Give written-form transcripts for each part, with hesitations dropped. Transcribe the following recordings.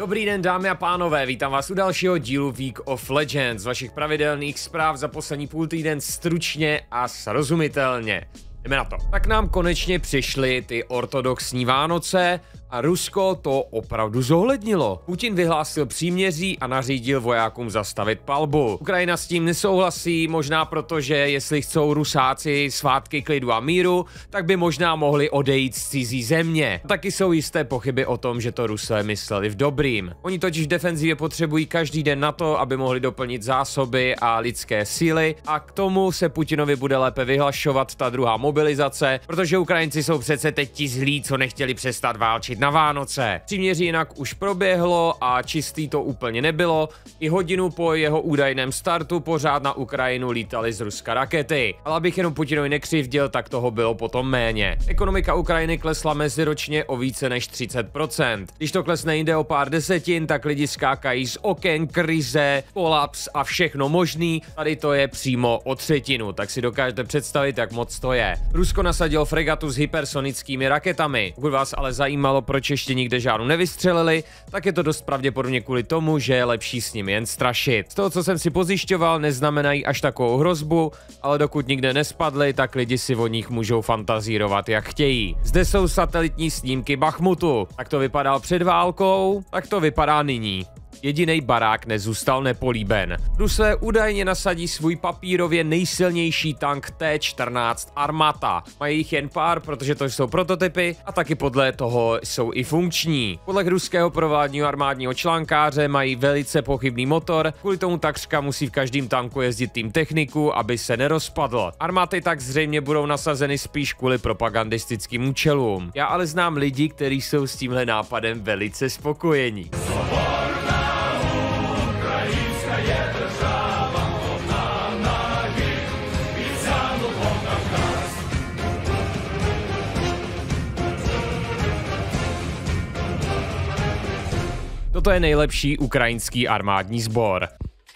Dobrý den, dámy a pánové, vítám vás u dalšího dílu Week of Legends, vašich pravidelných zpráv za poslední půl týden stručně a srozumitelně. Jdeme na to. Tak nám konečně přišly ty ortodoxní Vánoce a Rusko to opravdu zohlednilo. Putin vyhlásil příměří a nařídil vojákům zastavit palbu. Ukrajina s tím nesouhlasí, možná protože jestli chcou Rusáci svátky klidu a míru, tak by možná mohli odejít z cizí země. Taky jsou jisté pochyby o tom, že to Rusové mysleli v dobrým. Oni totiž v defenzivě potřebují každý den na to, aby mohli doplnit zásoby a lidské síly a k tomu se Putinovi bude lépe vyhlašovat ta druhá mobilizace, protože Ukrajinci jsou přece teď ti zlí, co nechtěli přestat válčit na Vánoce. Příměří jinak už proběhlo a čistý to úplně nebylo. I hodinu po jeho údajném startu pořád na Ukrajinu lítaly z Ruska rakety. Ale abych jenom Putinovi nekřivdil, tak toho bylo potom méně. Ekonomika Ukrajiny klesla meziročně o více než 30%. Když to klesne jinde o pár desetin, tak lidi skákají z oken, krize, kolaps a všechno možný. Tady to je přímo o třetinu, tak si dokážete představit, jak moc to je. Rusko nasadilo fregatu s hypersonickými raketami. Pokud vás ale zajímalo, proč ještě nikde žádnou nevystřelili, tak je to dost pravděpodobně kvůli tomu, že je lepší s nimi jen strašit. Z toho, co jsem si pozjišťoval, neznamenají až takovou hrozbu, ale dokud nikde nespadly, tak lidi si o nich můžou fantazírovat, jak chtějí. Zde jsou satelitní snímky Bachmutu. Tak to vypadal před válkou, tak to vypadá nyní. Jedinej barák nezůstal nepolíben. Rusové údajně nasadí svůj papírově nejsilnější tank T-14 Armata. Mají jich jen pár, protože to jsou prototypy a taky podle toho jsou i funkční. Podle ruského provládního armádního článkáře mají velice pochybný motor, kvůli tomu takřka musí v každém tanku jezdit tým techniků, aby se nerozpadl. Armáty tak zřejmě budou nasazeny spíš kvůli propagandistickým účelům. Já ale znám lidi, kteří jsou s tímhle nápadem velice spokojení. Toto je nejlepší ukrajinský armádní sbor.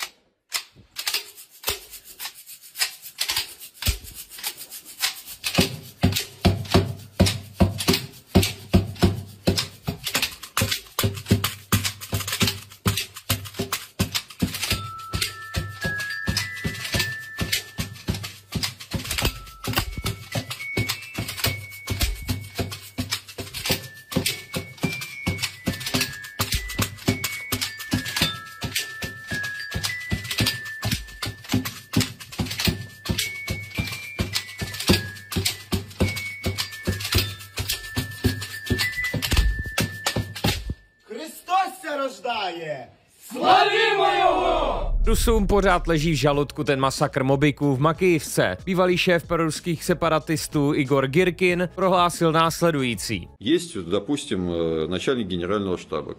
Slavíme jeho! Rusům pořád leží v žaludku ten masakr mobiků v Makijivce. Bývalý šéf proruských separatistů Igor Girkin prohlásil následující. Есть, допустим, начальник генерального штаба.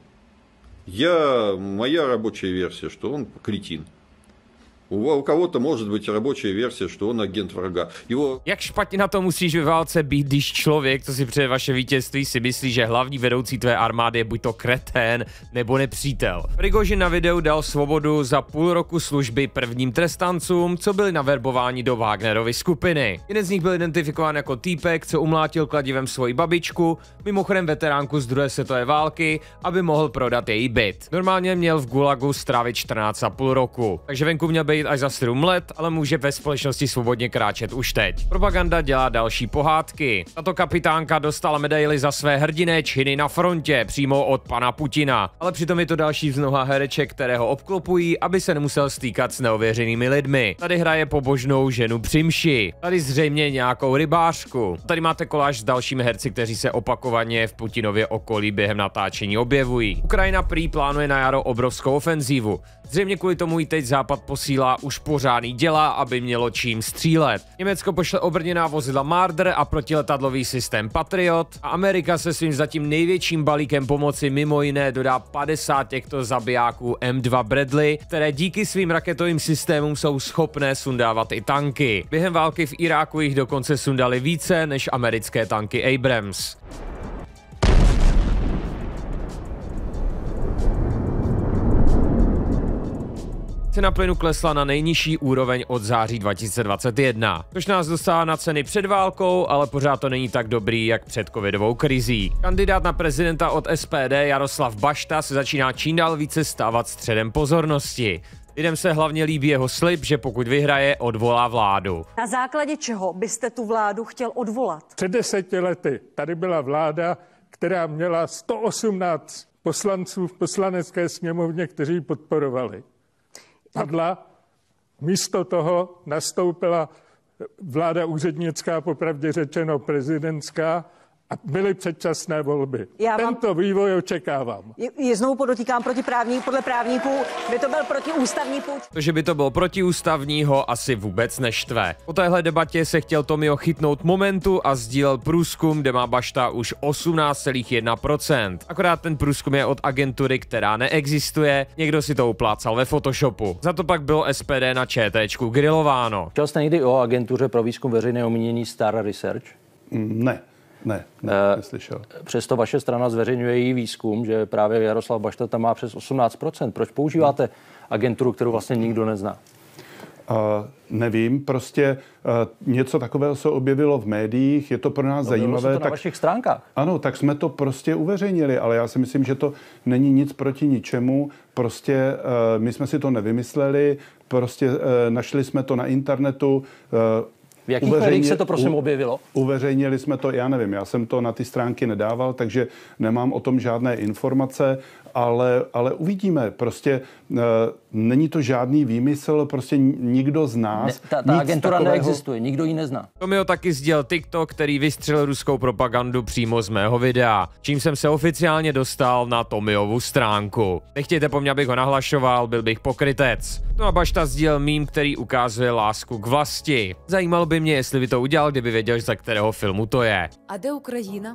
Моя рабочая версия, что он кретин. У кого-то может быть рабочая версия, что он агент врага. Jak špatně na to musíš ve válce být, když člověk, co si přeje vaše vítězství, si myslí, že hlavní vedoucí tvé armády je buď to kretén nebo nepřítel. Prigožin na videu dal svobodu za půl roku služby prvním trestancům, co byli naverbováni do Wagnerovy skupiny. Jeden z nich byl identifikován jako týpek, co umlátil kladivem svoji babičku, mimochodem veteránku z druhé světové války, aby mohl prodat její byt. Normálně měl v Gulagu strávit 14,5 roku, takže venku měl být až za 7 let, ale může ve společnosti svobodně kráčet už teď. Propaganda dělá další pohádky. Tato kapitánka dostala medaili za své hrdinné činy na frontě přímo od pana Putina, ale přitom je to další z mnoha hereček, které ho obklopují, aby se nemusel stýkat s neověřenými lidmi. Tady hraje pobožnou ženu při mši. Tady zřejmě nějakou rybářku. Tady máte koláž s dalšími herci, kteří se opakovaně v Putinově okolí během natáčení objevují. Ukrajina prý plánuje na jaro obrovskou ofenzívu. Zřejmě kvůli tomu i teď Západ posílá už pořádný děla, aby mělo čím střílet. Německo pošle obrněná vozidla Marder a protiletadlový systém Patriot a Amerika se svým zatím největším balíkem pomoci mimo jiné dodá 50 těchto zabijáků M2 Bradley, které díky svým raketovým systémům jsou schopné sundávat i tanky. Během války v Iráku jich dokonce sundali více než americké tanky Abrams. Cena plynu klesla na nejnižší úroveň od září 2021, což nás dostává na ceny před válkou, ale pořád to není tak dobrý, jak před covidovou krizí. Kandidát na prezidenta od SPD Jaroslav Bašta se začíná čím dál více stávat středem pozornosti. Lidem se hlavně líbí jeho slib, že pokud vyhraje, odvolá vládu. Na základě čeho byste tu vládu chtěl odvolat? Před 10 lety tady byla vláda, která měla 118 poslanců v poslanecké sněmovně, kteří ji podporovali. Padla, místo toho nastoupila vláda úřednická, popravdě řečeno prezidentská, a byly předčasné volby. Tento vývoj očekávám. Znovu podotýkám podle právníků, by to byl protiústavní puč. To, že by to bylo protiústavního, asi vůbec neštve. Po téhle debatě se chtěl Tomio chytnout momentu a sdílel průzkum, kde má Bašta už 18,1%. Akorát ten průzkum je od agentury, která neexistuje, někdo si to uplácal ve Photoshopu. Za to pak bylo SPD na ČTčku grilováno. Chtěl jste někdy o agentuře pro výzkum veřejného mínění Star Research? Ne, neslyšel. Přesto vaše strana zveřejňuje její výzkum, že právě Jaroslav Bašta tam má přes 18%. Proč používáte agenturu, kterou vlastně nikdo nezná? Nevím, prostě něco takového se objevilo v médiích, je to pro nás zajímavé. Se to na vašich stránkách. Ano, tak jsme to prostě uveřejnili, ale já si myslím, že to není nic proti ničemu. Prostě my jsme si to nevymysleli, prostě našli jsme to na internetu. V jakých médiích se to prosím objevilo? Uveřejnili jsme to, já nevím, já jsem to na ty stránky nedával, takže nemám o tom žádné informace, ale uvidíme. Prostě není to žádný výmysl, prostě nikdo z nás. Ta agentura neexistuje, nikdo ji nezná. Tomio taky sdělil TikTok, který vystřelil ruskou propagandu přímo z mého videa, čím jsem se oficiálně dostal na Tomiovu stránku. Nechtějte po mně, abych ho nahlašoval, byl bych pokrytec. No a Bašta sdělil mím, který ukazuje lásku k vlasti. Zajímalo by mě, jestli by to udělal, kdyby věděl, za kterého filmu to je. A kde Ukrajina?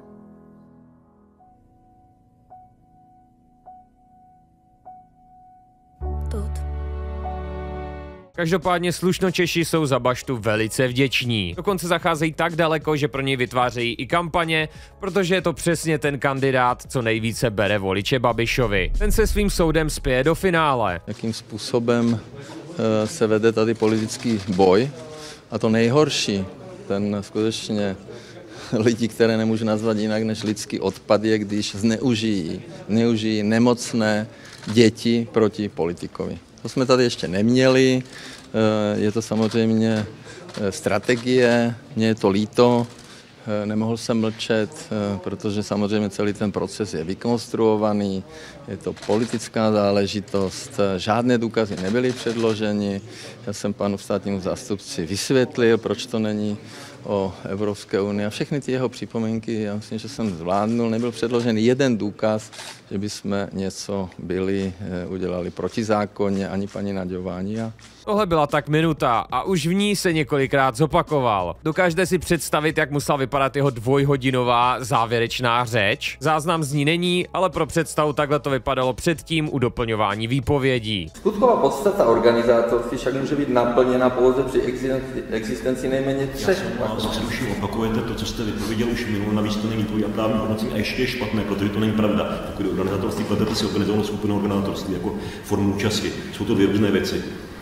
Každopádně slušnočeši jsou za Baštu velice vděční. Dokonce zacházejí tak daleko, že pro něj vytvářejí i kampaně, protože je to přesně ten kandidát, co nejvíce bere voliče Babišovi. Ten se svým soudem spěje do finále. Jakým způsobem se vede tady politický boj. A to nejhorší, ten skutečně lidi, které nemůžu nazvat jinak než lidský odpad, je, když zneužijí nemocné děti proti politikovi. To jsme tady ještě neměli, je to samozřejmě strategie, mně je to líto, nemohl jsem mlčet, protože samozřejmě celý ten proces je vykonstruovaný, je to politická záležitost, žádné důkazy nebyly předloženy, já jsem panu státnímu zástupci vysvětlil, proč to není o Evropské unii a všechny ty jeho připomínky, já myslím, že jsem zvládnul, nebyl předložen jeden důkaz, že bychom něco udělali protizákonně, ani paní Naďová, ani já. Tohle byla tak minuta a už v ní se několikrát zopakoval. Dokážete si představit, jak musela vypadat jeho dvojhodinová závěrečná řeč? Záznam z ní není, ale pro představu takhle to vypadalo předtím u doplňování výpovědí. Skutková podstata organizátorství však může být naplněna pouze při existenci nejméně 3. Zruším, opakujete to, co jste vypověděl už minul, navíc to není tvůj a právní hodnocení a ještě je špatné, protože to není pravda. Pokud je organizátorství, pletete si organizovanou skupinu organizátorství jako formu účasti. Jsou to dvě různé věci.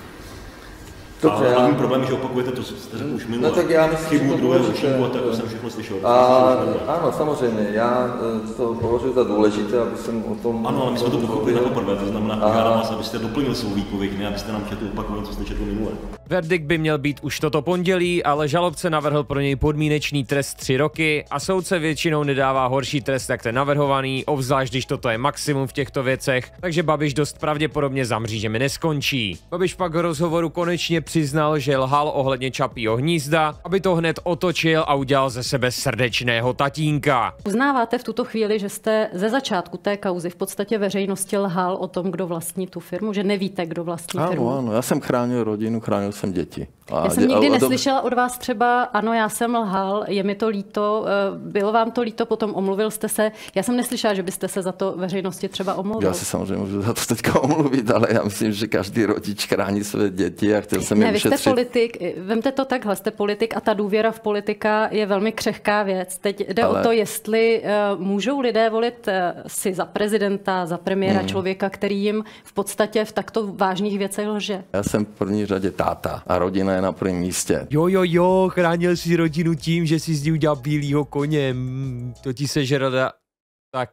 Dobře, a hlavní problém je, že opakujete to, co jste řekl už minule. No tak já myslím, chybu druhého ročníku a tak jsem všechno slyšel. Ano, samozřejmě, já to považuji za důležité, aby jsem o tom... Ano, ale my jsme to pochopili na poprvé, to znamená, požádám vás, abyste doplnil svou výpověď, ne abyste nám četl opakovat, co jste četl minule. Verdikt by měl být už toto pondělí, ale žalobce navrhl pro něj podmínečný trest 3 roky a soudce většinou nedává horší trest jak ten navrhovaný, obzvlášť když toto je maximum v těchto věcech, takže Babiš dost pravděpodobně za mřížemi neskončí. Babiš pak v rozhovoru konečně přiznal, že lhal ohledně Čapího hnízda, aby to hned otočil a udělal ze sebe srdečného tatínka. Uznáváte v tuto chvíli, že jste ze začátku té kauzy v podstatě veřejnosti lhal o tom, kdo vlastní tu firmu, že nevíte, kdo vlastní firmu? Ano, já jsem chránil rodinu, chránil jsem děti. Já jsem nikdy neslyšela od vás třeba, ano, já jsem lhal, je mi to líto, bylo vám to líto, potom omluvil jste se. Já jsem neslyšela, že byste se za to veřejnosti třeba omluvil. Já se samozřejmě můžu za to teďka omluvit, ale já myslím, že každý rodič chrání své děti a chtěl jsem je ušetřit. Vy jste politik, vemte to takhle, jste politik a ta důvěra v politika je velmi křehká věc. Teď jde o to, jestli můžou lidé volit si za prezidenta, za premiéra člověka, který jim v podstatě v takto vážných věcech lže. Já jsem v první řadě táta a rodina je na prvním místě. Jo, chránil si rodinu tím, že si z ní udělal bílýho koně. To ti sežrada. Tak...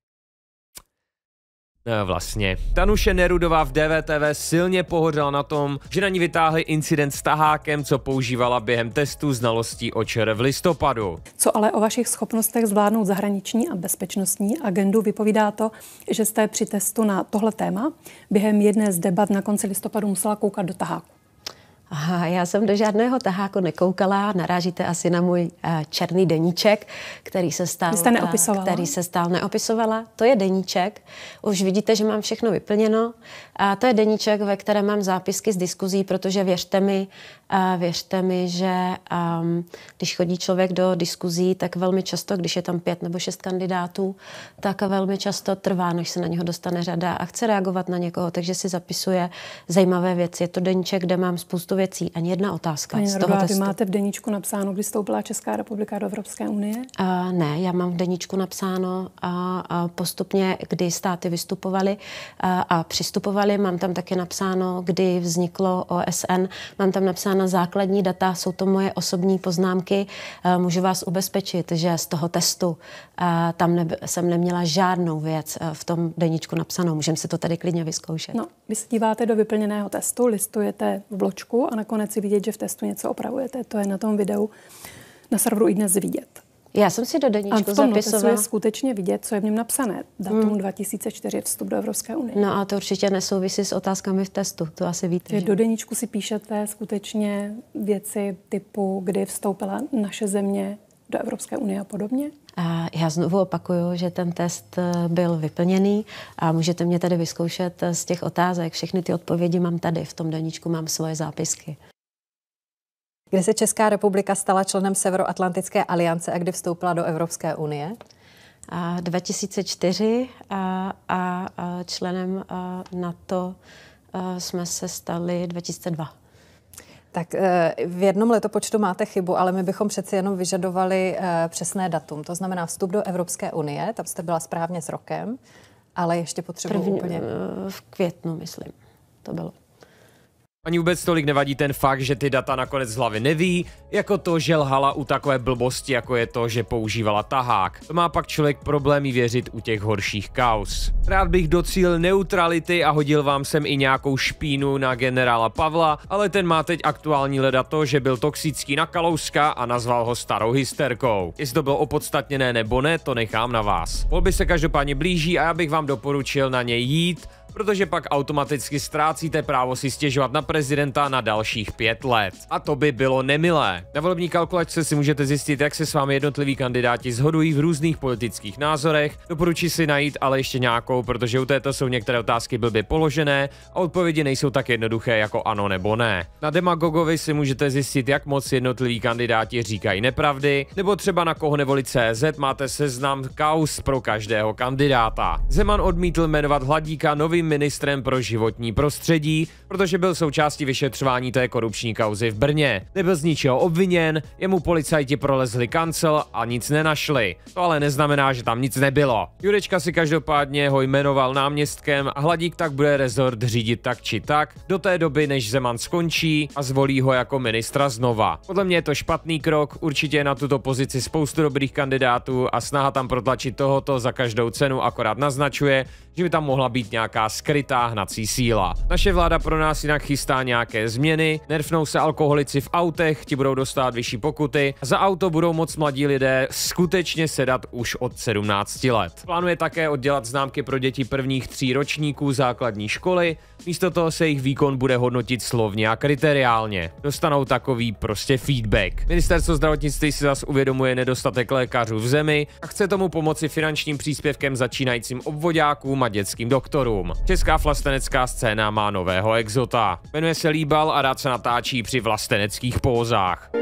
No vlastně. Tanuše Nerudová v DVTV silně pohořela na tom, že na ní vytáhli incident s tahákem, co používala během testu znalostí o ČR v listopadu. Co ale o vašich schopnostech zvládnout zahraniční a bezpečnostní agendu vypovídá to, že jste při testu na tohle téma během jedné z debat na konci listopadu musela koukat do taháku. Aha, já jsem do žádného taháku nekoukala, narážíte asi na můj černý deníček, který se stal neopisovala. To je deníček, už vidíte, že mám všechno vyplněno. A to je deníček, ve kterém mám zápisky z diskuzí, protože věřte mi, že když chodí člověk do diskuzí, tak velmi často, když je tam 5 nebo 6 kandidátů, tak velmi často trvá, než se na něho dostane řada a chce reagovat na někoho, takže si zapisuje zajímavé věci. Je to deníček, kde mám spoustu věcí. Ani jedna otázka z toho testu. Vy máte v deníčku napsáno, kdy vstoupila Česká republika do Evropské unie? Ne, já mám v deníčku napsáno postupně, kdy státy vystupovaly a přistupovaly. Mám tam také napsáno, kdy vzniklo OSN. Mám tam napsáno základní data, jsou to moje osobní poznámky. Můžu vás ubezpečit, že z toho testu jsem neměla žádnou věc v tom deníčku napsanou. Můžeme si to tady klidně vyzkoušet. No, vy se díváte do vyplněného testu, listujete v bločku a nakonec si vidět, že v testu něco opravujete. To je na tom videu na serveru iDnes vidět. Já jsem si do deníčku zapisovala. Je skutečně vidět, co je v něm napsané. Datum 2004 vstup do Evropské unie. No a to určitě nesouvisí s otázkami v testu, to asi víte. Že do deníčku si píšete skutečně věci typu, kdy vstoupila naše země do Evropské unie a podobně? Já znovu opakuju, že ten test byl vyplněný a můžete mě tady vyzkoušet z těch otázek. Všechny ty odpovědi mám tady, v tom deníčku mám svoje zápisky. Kdy se Česká republika stala členem Severoatlantické aliance a kdy vstoupila do Evropské unie? 2004 a členem NATO jsme se stali 2002. Tak v jednom letopočtu máte chybu, ale my bychom přeci jenom vyžadovali přesné datum. To znamená vstup do Evropské unie, tam jste byla správně s rokem, ale ještě potřebuji úplně... V květnu, myslím, to bylo. Ani vůbec tolik nevadí ten fakt, že ty data nakonec z hlavy neví, jako to, že lhala u takové blbosti, jako je to, že používala tahák. To má pak člověk problémy věřit u těch horších kauz. Rád bych docílil neutrality a hodil vám sem i nějakou špínu na generála Pavla, ale ten má teď aktuální leda to, že byl toxický na Kalouska a nazval ho starou hysterkou. Jestli to bylo opodstatněné nebo ne, to nechám na vás. Volby se každopádně blíží a já bych vám doporučil na něj jít, protože pak automaticky ztrácíte právo si stěžovat na prezidenta na dalších 5 let. A to by bylo nemilé. Na volební kalkulačce si můžete zjistit, jak se s vámi jednotliví kandidáti shodují v různých politických názorech. Doporučuji si najít ale ještě nějakou, protože u této jsou některé otázky blbě položené a odpovědi nejsou tak jednoduché jako ano nebo ne. Na Demagogovi si můžete zjistit, jak moc jednotliví kandidáti říkají nepravdy, nebo třeba na koho nevolit CZ máte seznam kauz pro každého kandidáta. Zeman odmítl jmenovat Hladíka novým ministrem pro životní prostředí, protože byl součástí vyšetřování té korupční kauzy v Brně. Nebyl z ničeho obviněn, jemu policajti prolezli kancel a nic nenašli. To ale neznamená, že tam nic nebylo. Jurečka si každopádně ho jmenoval náměstkem a Hladík tak bude rezort řídit tak či tak do té doby, než Zeman skončí a zvolí ho jako ministra znova. Podle mě je to špatný krok, určitě je na tuto pozici spoustu dobrých kandidátů a snaha tam protlačit tohoto za každou cenu akorát naznačuje, že by tam mohla být nějaká skrytá hnací síla. Naše vláda pro nás jinak chystá nějaké změny, nerfnou se alkoholici v autech, ti budou dostat vyšší pokuty a za auto budou moc mladí lidé skutečně sedat už od 17 let. Plánuje také oddělat známky pro děti prvních 3 ročníků základní školy, místo toho se jejich výkon bude hodnotit slovně a kriteriálně. Dostanou takový prostě feedback. Ministerstvo zdravotnictví si zas uvědomuje nedostatek lékařů v zemi a chce tomu pomoci finančním příspěvkem začínajícím obvoďákům a dětským doktorům. Česká vlastenecká scéna má nového exota. Jmenuje se Líbal a rád se natáčí při vlasteneckých pózách.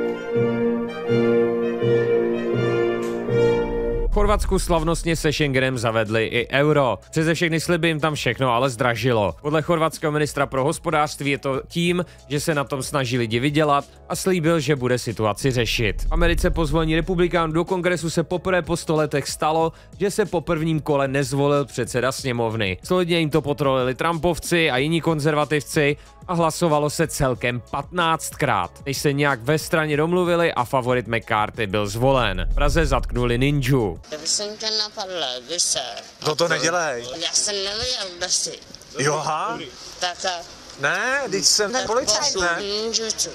V Chorvatsku slavnostně se Schengenem zavedli i euro. Přeze všechny sliby jim tam všechno ale zdražilo. Podle chorvatského ministra pro hospodářství je to tím, že se na tom snaží lidi vydělat a slíbil, že bude situaci řešit. V Americe po zvolení republikánů do kongresu se poprvé po 100 letech stalo, že se po prvním kole nezvolil předseda sněmovny. Solidně jim to potrolili Trumpovci a jiní konzervativci a hlasovalo se celkem 15krát, než se nějak ve straně domluvili a favorit McCarthy byl zvolen. V Praze zatknuli ninju. Já jsem tě napadl, víš se. No to nedělej. Já jsem nevěděl, kde jsi. Joha? Tak ne, teď jsem policajt, ne? Ninjutsu.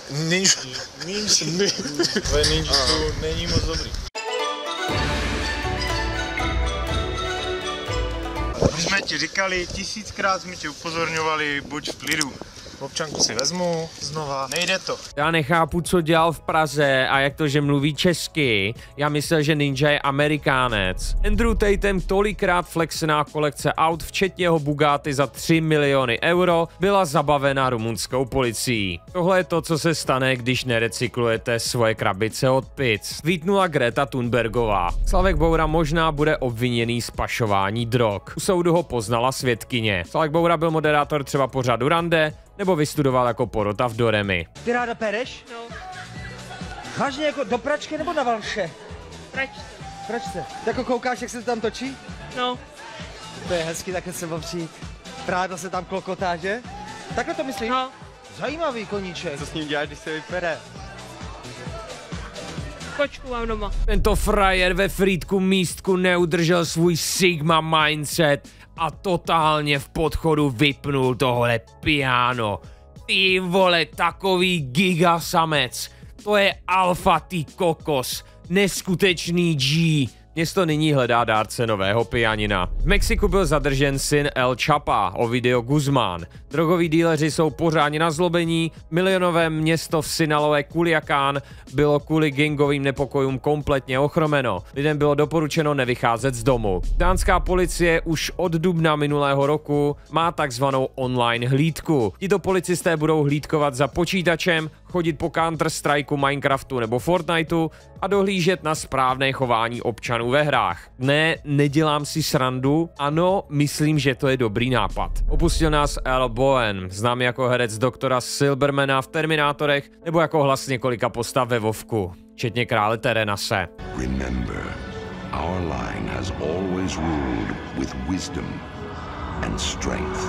Tvoje ninjutsu není moc dobrý. My jsme ti říkali, 1000krát jsme tě upozorňovali, buď v klidu. Občanku si vezmu, znova, nejde to. Já nechápu, co dělal v Praze a jak to, že mluví česky. Já myslel, že Ninja je Amerikánec. Andrew Tatem tolikrát flexená kolekce aut, včetně jeho Bugatti za 3 miliony euro, byla zabavena rumunskou policií. Tohle je to, co se stane, když nerecyklujete svoje krabice od pic. Tweetnula Greta Thunbergová. Slavek Boura možná bude obviněný z pašování drog. U soudu ho poznala svědkyně. Slavek Boura byl moderátor třeba pořadu Rande, nebo vystudoval jako porota v Doremi. Ty ráda pereš? No. Vážně jako do pračky nebo na valše? Pračce. Pračce. Jako koukáš, jak se to tam točí? No. To je hezky takhle se přijít. Prádlo se tam klokotá, že? Takhle to myslíš? No. Zajímavý koníček. Co s ním děláš, když se vypere? Kočku mám doma. Tento frajer ve Frýdku místku neudržel svůj Sigma mindset a totálně v podchodu vypnul tohle piano. Ty vole, takový gigasamec. To je alfa, ty kokos. Neskutečný G. Město nyní hledá dárce nového pianina. V Mexiku byl zadržen syn El Chapa, Ovidio Guzmán. Drogoví díleři jsou pořádně nazlobení, milionové město v Sinaloe Culiacán bylo kvůli gangovým nepokojům kompletně ochromeno. Lidem bylo doporučeno nevycházet z domu. Dánská policie už od dubna minulého roku má takzvanou online hlídku. Tito policisté budou hlídkovat za počítačem, chodit po Counter-Strikeu, Minecraftu nebo Fortniteu a dohlížet na správné chování občanů ve hrách. Ne, nedělám si srandu, ano, myslím, že to je dobrý nápad. Opustil nás Al Bowen, známý jako herec doktora Silbermana v Terminátorech nebo jako hlas několika postav ve Vovku, včetně krále Terenase. Remember, our line has always ruled with wisdom and strength.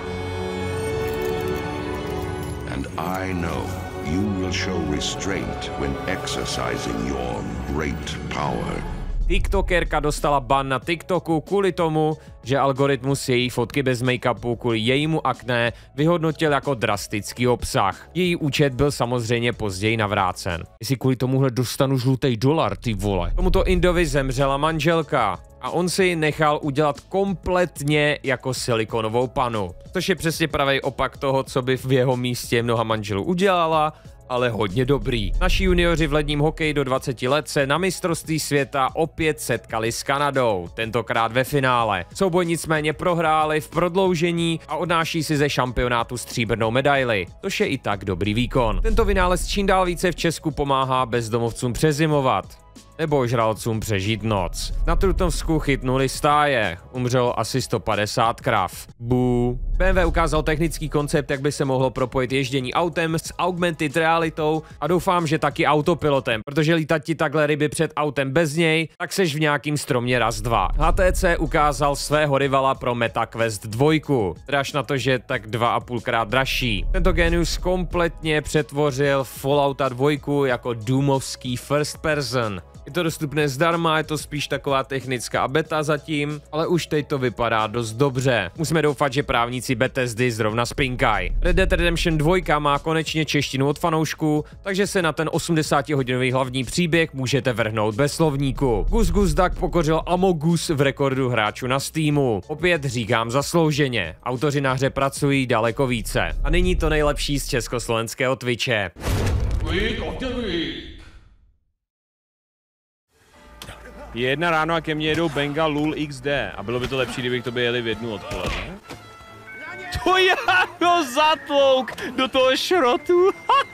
And I know you will show restraint when exercising your great power. TikTokerka dostala ban na TikToku kvůli tomu, že algoritmus její fotky bez make-upu kvůli jejímu akné vyhodnotil jako drastický obsah. Její účet byl samozřejmě později navrácen. Jestli kvůli tomuhle dostanu žlutý dolar, ty vole. Tomuto Indovi zemřela manželka a on si ji nechal udělat kompletně jako silikonovou panu. Což je přesně pravý opak toho, co by v jeho místě mnoha manželů udělala, ale hodně dobrý. Naši junioři v ledním hokeji do 20 let se na mistrovství světa opět setkali s Kanadou, tentokrát ve finále. Souboj nicméně prohráli v prodloužení a odnáší si ze šampionátu stříbrnou medaili, což je i tak dobrý výkon. Tento vynález čím dál více v Česku pomáhá bezdomovcům přezimovat nebo žralcům přežít noc. Na Trutnovsku chytnuli stáje, umřelo asi 150 krav. Bů. BMW ukázal technický koncept, jak by se mohlo propojit ježdění autem s augmented realitou a doufám, že taky autopilotem, protože lítat ti takhle ryby před autem bez něj, tak seš v nějakým stromě raz dva. HTC ukázal svého rivala pro MetaQuest 2, teda až na to, že tak 2,5krát dražší. Tento genius kompletně přetvořil Fallouta 2 jako doomovský first person. Je to dostupné zdarma, je to spíš taková technická beta zatím, ale už teď to vypadá dost dobře. Musíme doufat, že právníci Bethesdy zrovna spinkají. Red Dead Redemption 2 má konečně češtinu od fanoušků, takže se na ten 80-hodinový hlavní příběh můžete vrhnout bez slovníku. Gus Gus Duck pokořil Amogus v rekordu hráčů na Steamu. Opět říkám zaslouženě. Autoři na hře pracují daleko více. A nyní to nejlepší z československého Twitche. Je 1 ráno a ke mně jedou Bengal Lul XD a bylo by to lepší, kdyby k tobě jeli v 1 odpoledne. To já ho zatlouk do toho šrotu.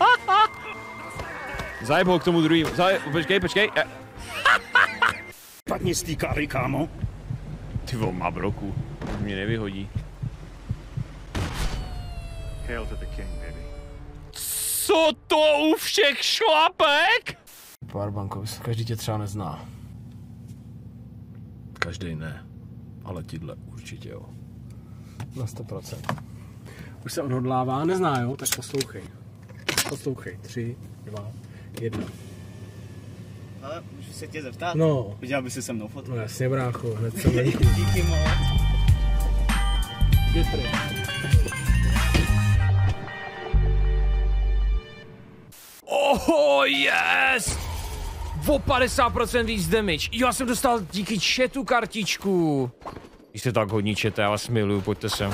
Zajeb ho k tomu druhému. Počkej. Špatně z té kary, kámo. Ty vole, má broku. Mě nevyhodí. Hail to the king, baby. Co to u všech šlapek? Powerbankovi, každý tě třeba nezná. Každý ne, ale tíhle určitě jo. Na 100%. Už se odhodlává, nezná jo, tak poslouchej. Poslouchej, 3, 2, 1. Ale můžu se tě zeptat? No. Udělal by si se mnou fotku? No jasně brácho, hned se mi. Díky moc. Oh, yes! O 50% víc damage. Jo, já jsem dostal díky chatu kartičku. Když se tak hodně čete, já vás miluju, pojďte sem,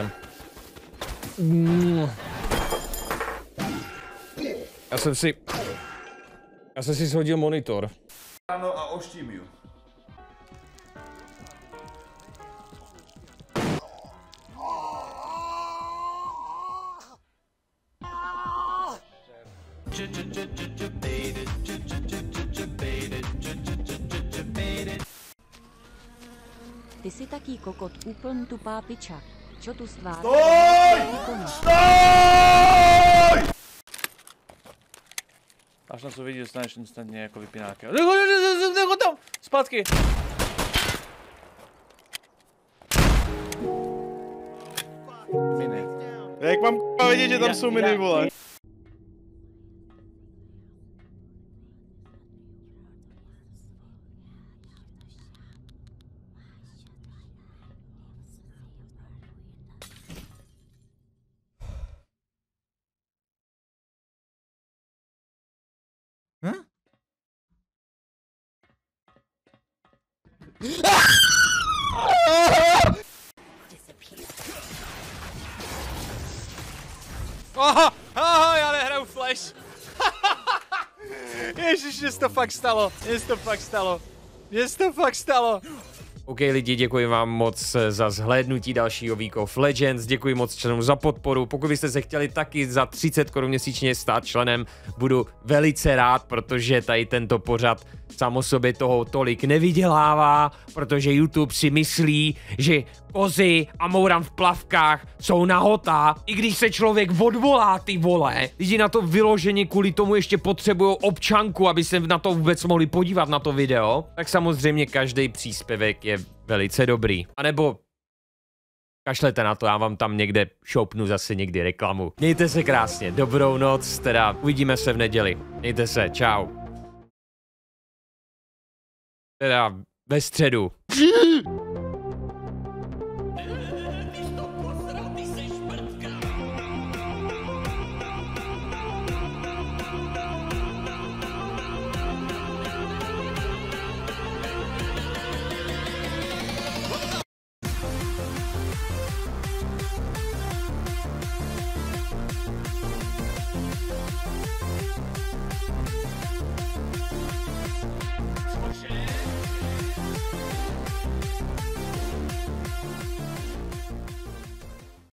Já jsem si shodil monitor. Ano a oštím ju. Ty si taký kokot, úpln tupá piča. Čo tu stvár? Stoj! Až na co vidí, dostaneš instantně jako vypínáky. Nech ho tam! Zpátky! Miny. Jak mám vědět, že tam jsou miny, vole? Aha, já nehraju Flash. Ježiš, že se to fakt stalo. OK lidi, děkuji vám moc za zhlédnutí dalšího Week of Legends, děkuji moc členům za podporu, pokud byste se chtěli taky za 30 Kč měsíčně stát členem, budu velice rád, protože tady tento pořad sám o sobě toho tolik nevydělává, protože YouTube si myslí, že kozy a mouran v plavkách jsou nahota, i když se člověk odvolá, ty vole. Lidi na to vyloženě kvůli tomu ještě potřebují občanku, aby se na to vůbec mohli podívat na to video, tak samozřejmě každý příspěvek je velice dobrý. A nebo kašlete na to, já vám tam někde šoupnu zase někdy reklamu. Mějte se krásně, dobrou noc, teda uvidíme se v neděli. Mějte se, čau. Teda ve středu.